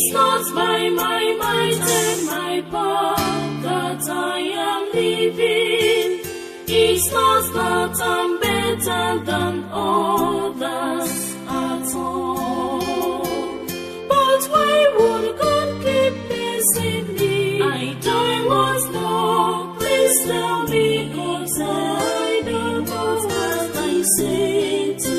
It's not by my might and my power that I am living. It's not that I'm better than others at all. But why would God keep blessing me? I don't want more. Please tell me, 'cause I don't know what I say to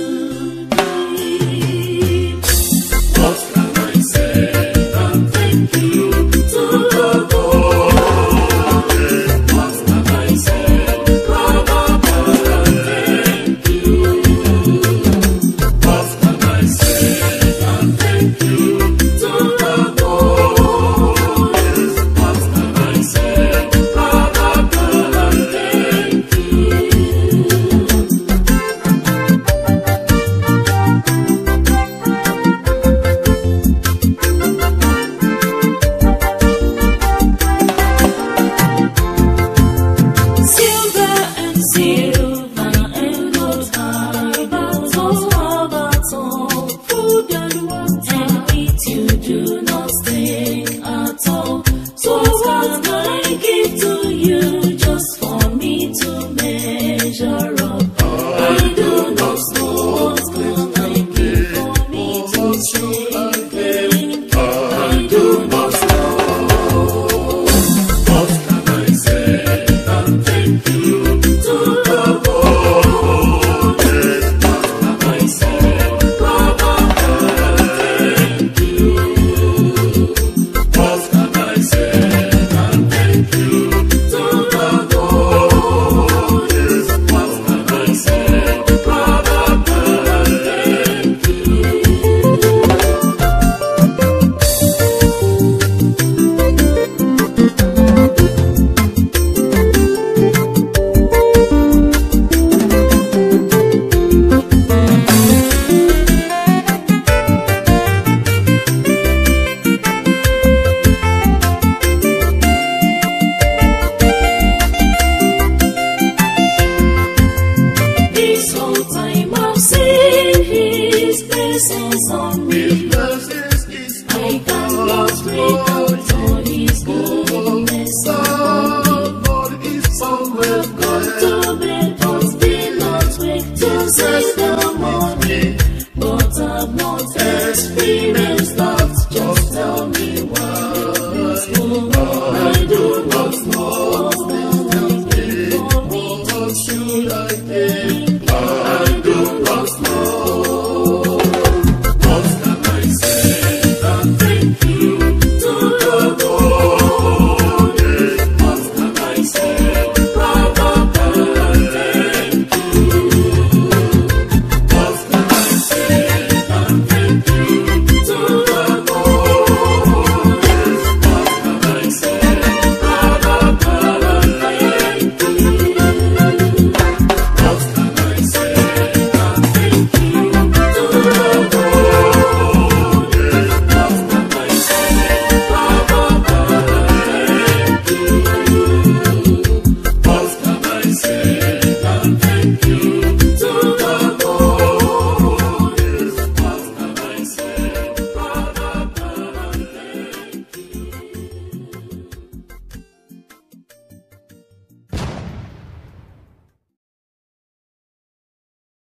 thee. What can I say than thank you to the Lord? What can I say rather than thank you? What can I say than thank you to the Lord? What can I say rather than thank you? Silver and gold are battle. Food and water and meat you do not stay at all. So what can I give to you just for me to measure up? I do not know what can I give for me to say thank you. I do not know. What can I say than thank you to the Lord? What can I say rather than thank you? What can I say than thank you to the Lord? What can I say rather than thank you? This whole time I've seen His blessings on me. I cannot break out all His goodness upon me. I've gone to bed but did not wake to see the morning, but I've not experienced